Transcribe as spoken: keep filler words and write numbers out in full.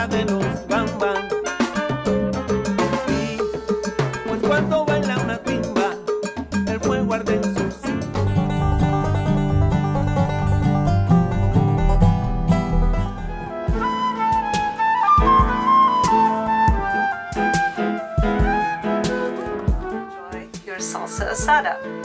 la de los bambán. Sí, pues cuando baila una timba, el fuego arde en su cintura. Enjoy your salsa asada.